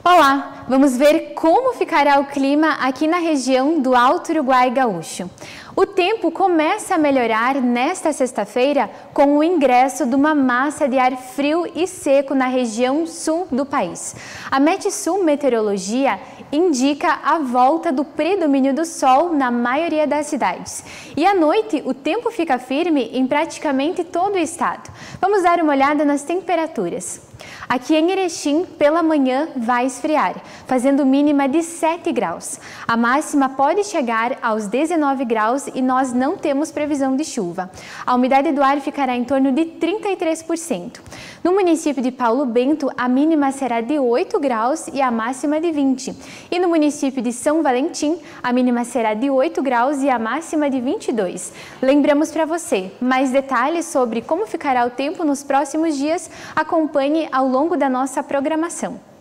Olá, vamos ver como ficará o clima aqui na região do Alto Uruguai Gaúcho. O tempo começa a melhorar nesta sexta-feira com o ingresso de uma massa de ar frio e seco na região sul do país. A Metsul Meteorologia indica a volta do predomínio do sol na maioria das cidades. E à noite, o tempo fica firme em praticamente todo o estado. Vamos dar uma olhada nas temperaturas. Aqui em Erechim, pela manhã, vai esfriar, fazendo mínima de 7 graus. A máxima pode chegar aos 19 graus e nós não temos previsão de chuva. A umidade do ar ficará em torno de 33%. No município de Paulo Bento, a mínima será de 8 graus e a máxima de 20. E no município de São Valentim, a mínima será de 8 graus e a máxima de 22. Lembramos para você, mais detalhes sobre como ficará o tempo nos próximos dias, acompanhe ao longo da nossa programação.